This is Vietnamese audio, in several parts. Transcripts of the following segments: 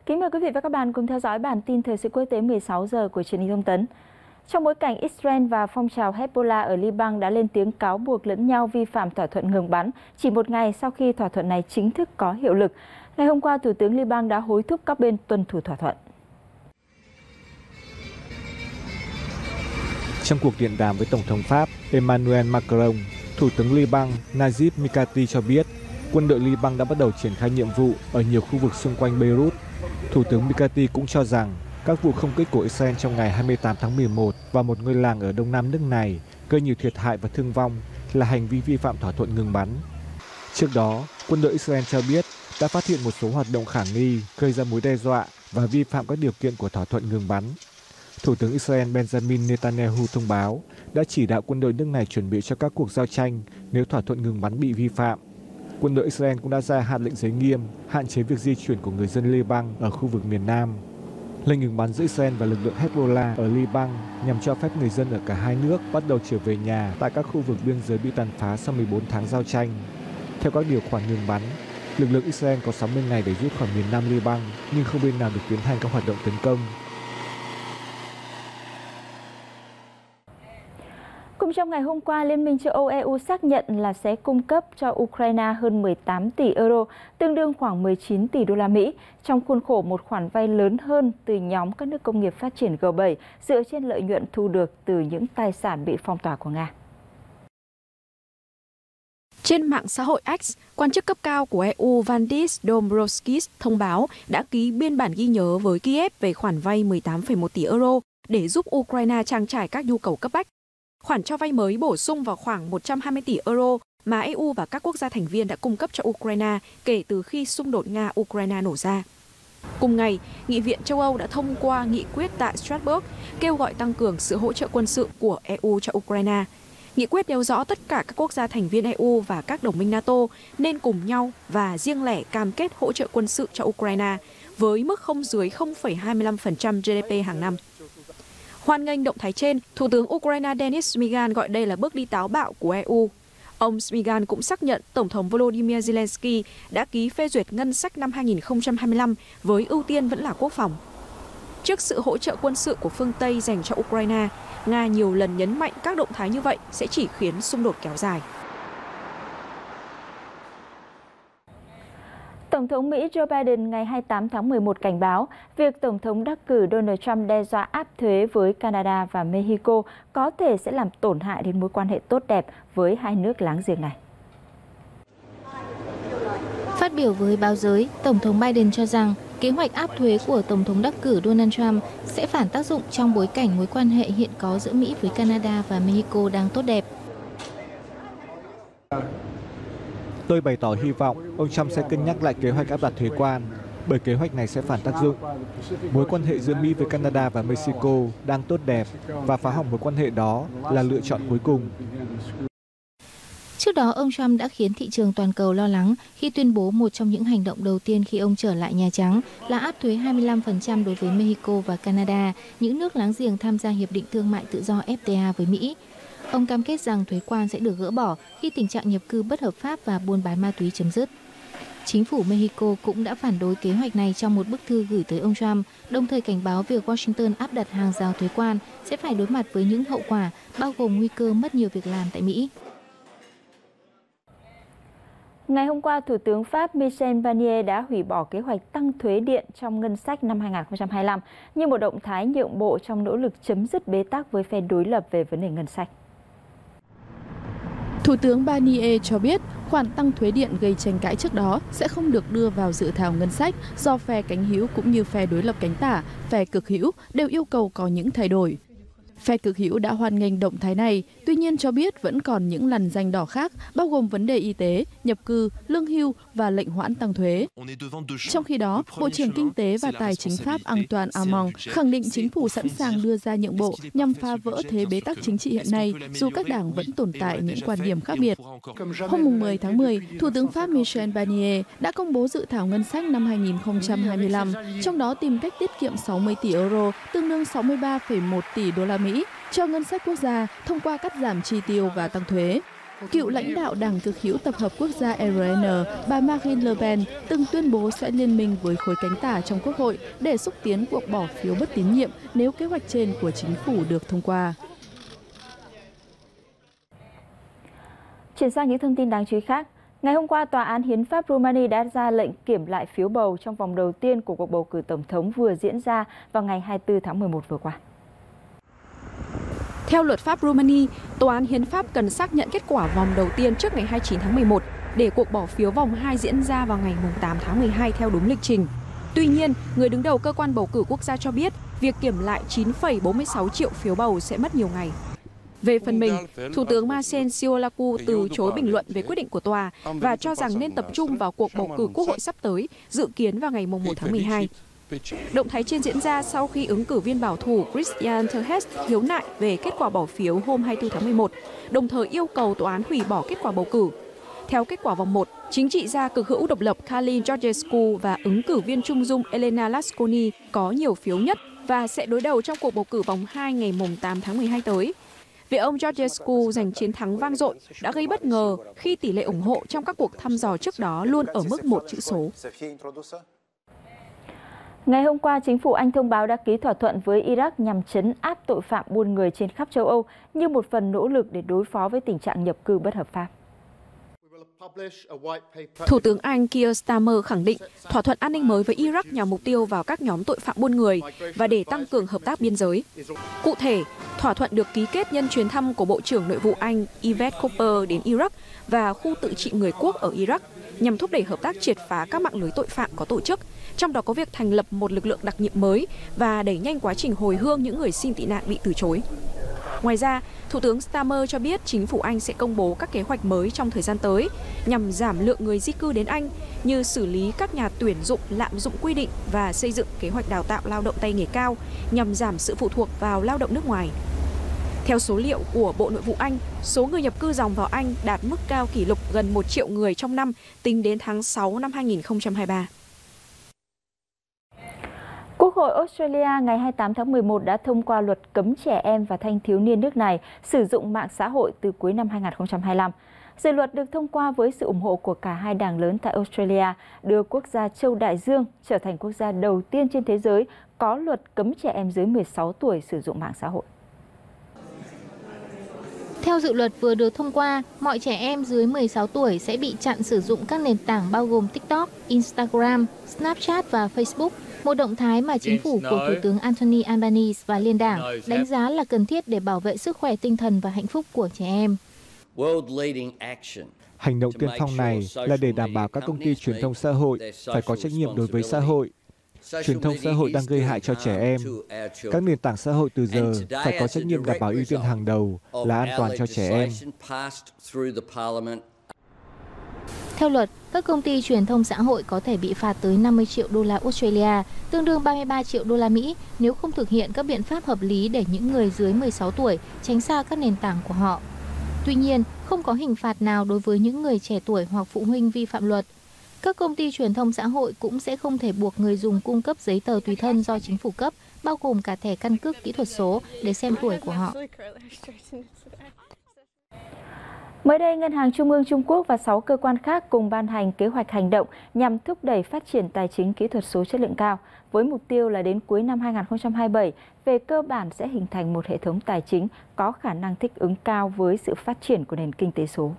Kính mời quý vị và các bạn cùng theo dõi bản tin thời sự quốc tế 16 giờ của truyền hình thông tấn. Trong bối cảnh Israel và phong trào Hezbollah ở Liban đã lên tiếng cáo buộc lẫn nhau vi phạm thỏa thuận ngừng bắn chỉ một ngày sau khi thỏa thuận này chính thức có hiệu lực, ngày hôm qua Thủ tướng Liban đã hối thúc các bên tuân thủ thỏa thuận. Trong cuộc điện đàm với Tổng thống Pháp Emmanuel Macron, Thủ tướng Liban Najib Mikati cho biết quân đội Liban đã bắt đầu triển khai nhiệm vụ ở nhiều khu vực xung quanh Beirut. Thủ tướng Mikati cũng cho rằng các vụ không kích của Israel trong ngày 28 tháng 11 vào một ngôi làng ở đông nam nước này gây nhiều thiệt hại và thương vong là hành vi vi phạm thỏa thuận ngừng bắn. Trước đó, quân đội Israel cho biết đã phát hiện một số hoạt động khả nghi gây ra mối đe dọa và vi phạm các điều kiện của thỏa thuận ngừng bắn. Thủ tướng Israel Benjamin Netanyahu thông báo đã chỉ đạo quân đội nước này chuẩn bị cho các cuộc giao tranh nếu thỏa thuận ngừng bắn bị vi phạm. Quân đội Israel cũng đã ra hạn lệnh giới nghiêm, hạn chế việc di chuyển của người dân Liban ở khu vực miền Nam. Lệnh ngừng bắn giữa Israel và lực lượng Hezbollah ở Liban nhằm cho phép người dân ở cả hai nước bắt đầu trở về nhà tại các khu vực biên giới bị tàn phá sau 14 tháng giao tranh. Theo các điều khoản ngừng bắn, lực lượng Israel có 60 ngày để rút khỏi miền Nam Liban, nhưng không bên nào được tiến hành các hoạt động tấn công. Cũng trong ngày hôm qua, Liên minh châu Âu EU xác nhận là sẽ cung cấp cho Ukraine hơn 18 tỷ euro, tương đương khoảng 19 tỷ đô la Mỹ, trong khuôn khổ một khoản vay lớn hơn từ nhóm các nước công nghiệp phát triển G7 dựa trên lợi nhuận thu được từ những tài sản bị phong tỏa của Nga. Trên mạng xã hội X, quan chức cấp cao của EU Valdis Dombrovskis thông báo đã ký biên bản ghi nhớ với Kiev về khoản vay 18,1 tỷ euro để giúp Ukraine trang trải các nhu cầu cấp bách. Khoản cho vay mới bổ sung vào khoảng 120 tỷ euro mà EU và các quốc gia thành viên đã cung cấp cho Ukraine kể từ khi xung đột Nga-Ukraine nổ ra. Cùng ngày, Nghị viện châu Âu đã thông qua nghị quyết tại Strasbourg kêu gọi tăng cường sự hỗ trợ quân sự của EU cho Ukraine. Nghị quyết nêu rõ tất cả các quốc gia thành viên EU và các đồng minh NATO nên cùng nhau và riêng lẻ cam kết hỗ trợ quân sự cho Ukraine với mức không dưới 0,25% GDP hàng năm. Hoan nghênh động thái trên, Thủ tướng Ukraine Denis Shmyhal gọi đây là bước đi táo bạo của EU. Ông Shmyhal cũng xác nhận Tổng thống Volodymyr Zelensky đã ký phê duyệt ngân sách năm 2025 với ưu tiên vẫn là quốc phòng. Trước sự hỗ trợ quân sự của phương Tây dành cho Ukraine, Nga nhiều lần nhấn mạnh các động thái như vậy sẽ chỉ khiến xung đột kéo dài. Tổng thống Mỹ Joe Biden ngày 28 tháng 11 cảnh báo việc Tổng thống đắc cử Donald Trump đe dọa áp thuế với Canada và Mexico có thể sẽ làm tổn hại đến mối quan hệ tốt đẹp với hai nước láng giềng này. Phát biểu với báo giới, Tổng thống Biden cho rằng kế hoạch áp thuế của Tổng thống đắc cử Donald Trump sẽ phản tác dụng trong bối cảnh mối quan hệ hiện có giữa Mỹ với Canada và Mexico đang tốt đẹp. Tôi bày tỏ hy vọng ông Trump sẽ cân nhắc lại kế hoạch áp đặt thuế quan, bởi kế hoạch này sẽ phản tác dụng. Mối quan hệ giữa Mỹ với Canada và Mexico đang tốt đẹp và phá hỏng mối quan hệ đó là lựa chọn cuối cùng. Trước đó, ông Trump đã khiến thị trường toàn cầu lo lắng khi tuyên bố một trong những hành động đầu tiên khi ông trở lại Nhà Trắng là áp thuế 25% đối với Mexico và Canada, những nước láng giềng tham gia Hiệp định Thương mại Tự do FTA với Mỹ. Ông cam kết rằng thuế quan sẽ được gỡ bỏ khi tình trạng nhập cư bất hợp pháp và buôn bán ma túy chấm dứt. Chính phủ Mexico cũng đã phản đối kế hoạch này trong một bức thư gửi tới ông Trump, đồng thời cảnh báo việc Washington áp đặt hàng rào thuế quan sẽ phải đối mặt với những hậu quả, bao gồm nguy cơ mất nhiều việc làm tại Mỹ. Ngày hôm qua, Thủ tướng Pháp Michel Barnier đã hủy bỏ kế hoạch tăng thuế điện trong ngân sách năm 2025 như một động thái nhượng bộ trong nỗ lực chấm dứt bế tắc với phe đối lập về vấn đề ngân sách. Thủ tướng Barnier cho biết khoản tăng thuế điện gây tranh cãi trước đó sẽ không được đưa vào dự thảo ngân sách do phe cánh hữu cũng như phe đối lập cánh tả, phe cực hữu đều yêu cầu có những thay đổi. Phe cực hữu đã hoan nghênh động thái này, tuy nhiên cho biết vẫn còn những lằn ranh đỏ khác, bao gồm vấn đề y tế, nhập cư, lương hưu và lệnh hoãn tăng thuế. Trong khi đó, Bộ trưởng Kinh tế và Tài chính Pháp Antoine Armand khẳng định chính phủ sẵn sàng đưa ra nhượng bộ nhằm phá vỡ thế bế tắc chính trị hiện nay, dù các đảng vẫn tồn tại những quan điểm khác biệt. Hôm 10 tháng 10, Thủ tướng Pháp Michel Barnier đã công bố dự thảo ngân sách năm 2025, trong đó tìm cách tiết kiệm 60 tỷ euro, tương đương 63,1 tỷ đô la Mỹ cho ngân sách quốc gia thông qua cắt giảm chi tiêu và tăng thuế. Cựu lãnh đạo Đảng Cực hữu Tập hợp Quốc gia RN, bà Marine Le Pen từng tuyên bố sẽ liên minh với khối cánh tả trong Quốc hội để xúc tiến cuộc bỏ phiếu bất tín nhiệm nếu kế hoạch trên của chính phủ được thông qua. Chuyển sang những thông tin đáng chú ý khác. Ngày hôm qua, Tòa án Hiến pháp Romania đã ra lệnh kiểm lại phiếu bầu trong vòng đầu tiên của cuộc bầu cử tổng thống vừa diễn ra vào ngày 24 tháng 11 vừa qua. Theo luật pháp Romania, Tòa án Hiến pháp cần xác nhận kết quả vòng đầu tiên trước ngày 29 tháng 11 để cuộc bỏ phiếu vòng 2 diễn ra vào ngày 8 tháng 12 theo đúng lịch trình. Tuy nhiên, người đứng đầu cơ quan bầu cử quốc gia cho biết việc kiểm lại 9,46 triệu phiếu bầu sẽ mất nhiều ngày. Về phần mình, Thủ tướng Marcel Ciolacu từ chối bình luận về quyết định của tòa và cho rằng nên tập trung vào cuộc bầu cử quốc hội sắp tới, dự kiến vào ngày 1 tháng 12. Động thái trên diễn ra sau khi ứng cử viên bảo thủ Christian Terhes khiếu nại về kết quả bỏ phiếu hôm 24 tháng 11, đồng thời yêu cầu tòa án hủy bỏ kết quả bầu cử. Theo kết quả vòng 1, chính trị gia cực hữu độc lập Kalin Georgescu và ứng cử viên trung dung Elena Lasconi có nhiều phiếu nhất và sẽ đối đầu trong cuộc bầu cử vòng 2 ngày 8 tháng 12 tới. Việc ông Georgescu giành chiến thắng vang dội đã gây bất ngờ khi tỷ lệ ủng hộ trong các cuộc thăm dò trước đó luôn ở mức 1 chữ số. Ngày hôm qua, chính phủ Anh thông báo đã ký thỏa thuận với Iraq nhằm trấn áp tội phạm buôn người trên khắp châu Âu như một phần nỗ lực để đối phó với tình trạng nhập cư bất hợp pháp. Thủ tướng Anh Keir Starmer khẳng định thỏa thuận an ninh mới với Iraq nhằm mục tiêu vào các nhóm tội phạm buôn người và để tăng cường hợp tác biên giới. Cụ thể, thỏa thuận được ký kết nhân chuyến thăm của Bộ trưởng Nội vụ Anh Yvette Cooper đến Iraq và khu tự trị người quốc ở Iraq nhằm thúc đẩy hợp tác triệt phá các mạng lưới tội phạm có tổ chức, trong đó có việc thành lập một lực lượng đặc nhiệm mới và đẩy nhanh quá trình hồi hương những người xin tị nạn bị từ chối. Ngoài ra, Thủ tướng Starmer cho biết chính phủ Anh sẽ công bố các kế hoạch mới trong thời gian tới nhằm giảm lượng người di cư đến Anh như xử lý các nhà tuyển dụng lạm dụng quy định và xây dựng kế hoạch đào tạo lao động tay nghề cao nhằm giảm sự phụ thuộc vào lao động nước ngoài. Theo số liệu của Bộ Nội vụ Anh, số người nhập cư dòng vào Anh đạt mức cao kỷ lục gần 1 triệu người trong năm tính đến tháng 6 năm 2023. Quốc hội Australia ngày 28 tháng 11 đã thông qua luật cấm trẻ em và thanh thiếu niên nước này sử dụng mạng xã hội từ cuối năm 2025. Dự luật được thông qua với sự ủng hộ của cả hai đảng lớn tại Australia, đưa quốc gia châu Đại Dương trở thành quốc gia đầu tiên trên thế giới có luật cấm trẻ em dưới 16 tuổi sử dụng mạng xã hội. Theo dự luật vừa được thông qua, mọi trẻ em dưới 16 tuổi sẽ bị chặn sử dụng các nền tảng bao gồm TikTok, Instagram, Snapchat và Facebook. Một động thái mà chính phủ của Thủ tướng Anthony Albanese và Liên đảng đánh giá là cần thiết để bảo vệ sức khỏe tinh thần và hạnh phúc của trẻ em. Hành động tiên phong này là để đảm bảo các công ty truyền thông xã hội phải có trách nhiệm đối với xã hội. Truyền thông xã hội đang gây hại cho trẻ em. Các nền tảng xã hội từ giờ phải có trách nhiệm đảm bảo ưu tiên hàng đầu là an toàn cho trẻ em. Theo luật, các công ty truyền thông xã hội có thể bị phạt tới 50 triệu đô la Australia, tương đương 33 triệu đô la Mỹ nếu không thực hiện các biện pháp hợp lý để những người dưới 16 tuổi tránh xa các nền tảng của họ. Tuy nhiên, không có hình phạt nào đối với những người trẻ tuổi hoặc phụ huynh vi phạm luật. Các công ty truyền thông xã hội cũng sẽ không thể buộc người dùng cung cấp giấy tờ tùy thân do chính phủ cấp, bao gồm cả thẻ căn cước kỹ thuật số để xem tuổi của họ. Mới đây, Ngân hàng Trung ương Trung Quốc và 6 cơ quan khác cùng ban hành kế hoạch hành động nhằm thúc đẩy phát triển tài chính kỹ thuật số chất lượng cao, với mục tiêu là đến cuối năm 2027, về cơ bản sẽ hình thành một hệ thống tài chính có khả năng thích ứng cao với sự phát triển của nền kinh tế số.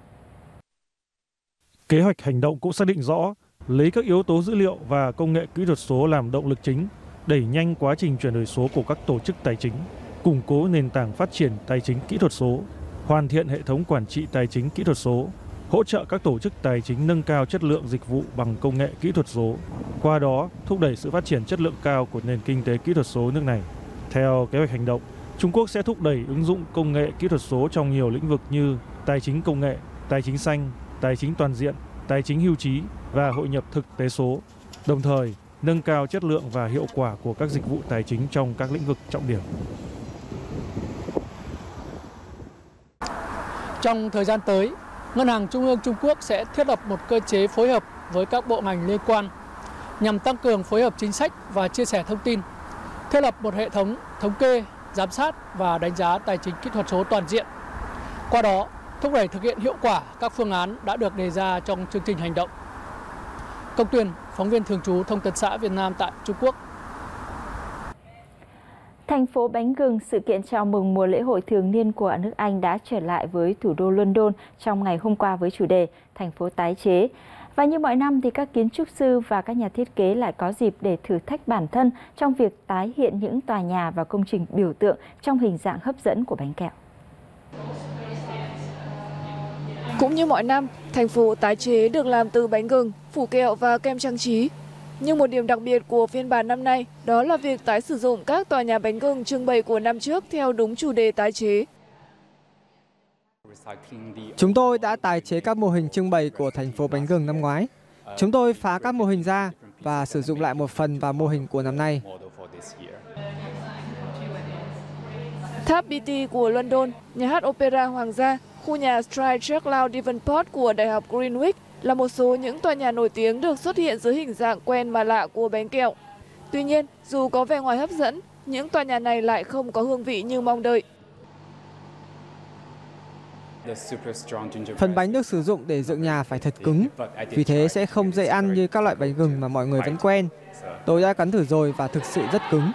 Kế hoạch hành động cũng xác định rõ, lấy các yếu tố dữ liệu và công nghệ kỹ thuật số làm động lực chính, đẩy nhanh quá trình chuyển đổi số của các tổ chức tài chính, củng cố nền tảng phát triển tài chính kỹ thuật số, hoàn thiện hệ thống quản trị tài chính kỹ thuật số, hỗ trợ các tổ chức tài chính nâng cao chất lượng dịch vụ bằng công nghệ kỹ thuật số, qua đó thúc đẩy sự phát triển chất lượng cao của nền kinh tế kỹ thuật số nước này. Theo kế hoạch hành động, Trung Quốc sẽ thúc đẩy ứng dụng công nghệ kỹ thuật số trong nhiều lĩnh vực như tài chính công nghệ, tài chính xanh, tài chính toàn diện, tài chính hưu trí và hội nhập thực tế số, đồng thời nâng cao chất lượng và hiệu quả của các dịch vụ tài chính trong các lĩnh vực trọng điểm. Trong thời gian tới, Ngân hàng Trung ương Trung Quốc sẽ thiết lập một cơ chế phối hợp với các bộ ngành liên quan nhằm tăng cường phối hợp chính sách và chia sẻ thông tin, thiết lập một hệ thống thống kê, giám sát và đánh giá tài chính kỹ thuật số toàn diện. Qua đó, thúc đẩy thực hiện hiệu quả các phương án đã được đề ra trong chương trình hành động. Công Tuyền, phóng viên thường trú Thông tấn xã Việt Nam tại Trung Quốc. Thành phố bánh gừng, sự kiện chào mừng mùa lễ hội thường niên của nước Anh đã trở lại với thủ đô London trong ngày hôm qua với chủ đề Thành phố tái chế. Và như mọi năm thì các kiến trúc sư và các nhà thiết kế lại có dịp để thử thách bản thân trong việc tái hiện những tòa nhà và công trình biểu tượng trong hình dạng hấp dẫn của bánh kẹo. Cũng như mọi năm, thành phố tái chế được làm từ bánh gừng, phủ kẹo và kem trang trí. Nhưng một điểm đặc biệt của phiên bản năm nay đó là việc tái sử dụng các tòa nhà bánh gừng trưng bày của năm trước theo đúng chủ đề tái chế. Chúng tôi đã tái chế các mô hình trưng bày của thành phố bánh gừng năm ngoái. Chúng tôi phá các mô hình ra và sử dụng lại một phần vào mô hình của năm nay. Tháp BT của London, nhà hát opera Hoàng gia, khu nhà Stride Churchyard Devonport của Đại học Greenwich là một số những tòa nhà nổi tiếng được xuất hiện dưới hình dạng quen mà lạ của bánh kẹo. Tuy nhiên, dù có vẻ ngoài hấp dẫn, những tòa nhà này lại không có hương vị như mong đợi. Phần bánh được sử dụng để dựng nhà phải thật cứng, vì thế sẽ không dễ ăn như các loại bánh gừng mà mọi người vẫn quen. Tôi đã cắn thử rồi và thực sự rất cứng.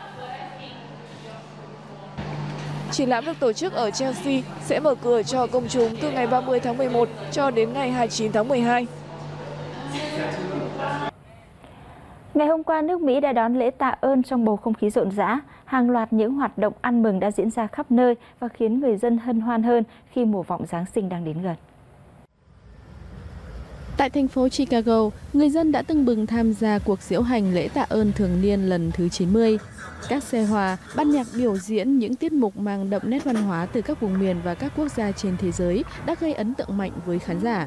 Triển lãm được tổ chức ở Chelsea sẽ mở cửa cho công chúng từ ngày 30 tháng 11 cho đến ngày 29 tháng 12. Ngày hôm qua, nước Mỹ đã đón lễ tạ ơn trong bầu không khí rộn rã. Hàng loạt những hoạt động ăn mừng đã diễn ra khắp nơi và khiến người dân hân hoan hơn khi mùa vọng Giáng sinh đang đến gần. Tại thành phố Chicago, người dân đã tưng bừng tham gia cuộc diễu hành lễ tạ ơn thường niên lần thứ 90. Các xe hòa, ban nhạc biểu diễn những tiết mục mang đậm nét văn hóa từ các vùng miền và các quốc gia trên thế giới đã gây ấn tượng mạnh với khán giả.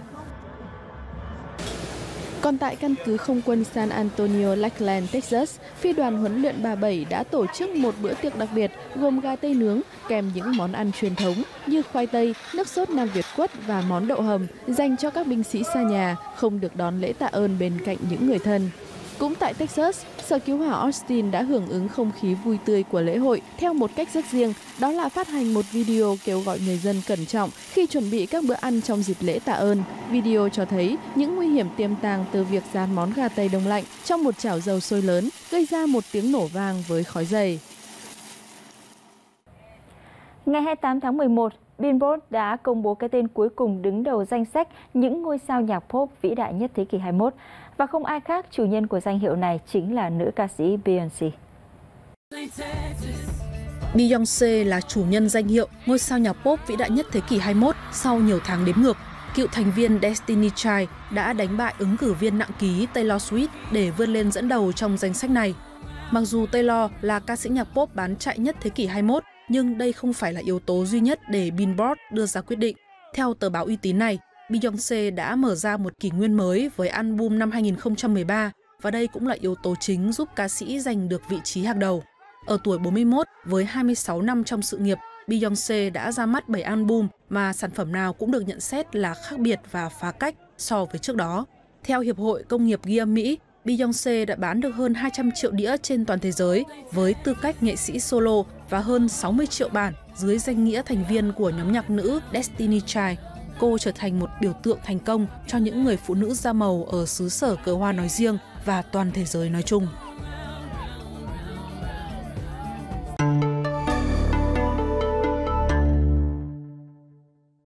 Còn tại căn cứ không quân San Antonio Lakeland, Texas, phi đoàn huấn luyện 37 đã tổ chức một bữa tiệc đặc biệt gồm gà tây nướng kèm những món ăn truyền thống như khoai tây, nước sốt Nam Việt quất và món đậu hầm dành cho các binh sĩ xa nhà không được đón lễ tạ ơn bên cạnh những người thân. Cũng tại Texas, Sở Cứu hỏa Austin đã hưởng ứng không khí vui tươi của lễ hội theo một cách rất riêng, đó là phát hành một video kêu gọi người dân cẩn trọng khi chuẩn bị các bữa ăn trong dịp lễ tạ ơn. Video cho thấy những nguy hiểm tiềm tàng từ việc rán món gà tây đông lạnh trong một chảo dầu sôi lớn, gây ra một tiếng nổ vang với khói dày. Ngày 28 tháng 11, Billboard đã công bố cái tên cuối cùng đứng đầu danh sách những ngôi sao nhạc pop vĩ đại nhất thế kỷ 21. Và không ai khác, chủ nhân của danh hiệu này chính là nữ ca sĩ Beyoncé. Beyoncé là chủ nhân danh hiệu ngôi sao nhạc pop vĩ đại nhất thế kỷ 21 sau nhiều tháng đếm ngược. Cựu thành viên Destiny Child đã đánh bại ứng cử viên nặng ký Taylor Swift để vươn lên dẫn đầu trong danh sách này. Mặc dù Taylor là ca sĩ nhạc pop bán chạy nhất thế kỷ 21, nhưng đây không phải là yếu tố duy nhất để Billboard đưa ra quyết định. Theo tờ báo uy tín này, Beyoncé đã mở ra một kỷ nguyên mới với album năm 2013 và đây cũng là yếu tố chính giúp ca sĩ giành được vị trí hàng đầu. Ở tuổi 41, với 26 năm trong sự nghiệp, Beyoncé đã ra mắt 7 album mà sản phẩm nào cũng được nhận xét là khác biệt và phá cách so với trước đó. Theo Hiệp hội Công nghiệp ghi âm Mỹ, Beyoncé đã bán được hơn 200 triệu đĩa trên toàn thế giới với tư cách nghệ sĩ solo và hơn 60 triệu bản dưới danh nghĩa thành viên của nhóm nhạc nữ Destiny Child. Cô trở thành một biểu tượng thành công cho những người phụ nữ da màu ở xứ sở cờ hoa nói riêng và toàn thế giới nói chung.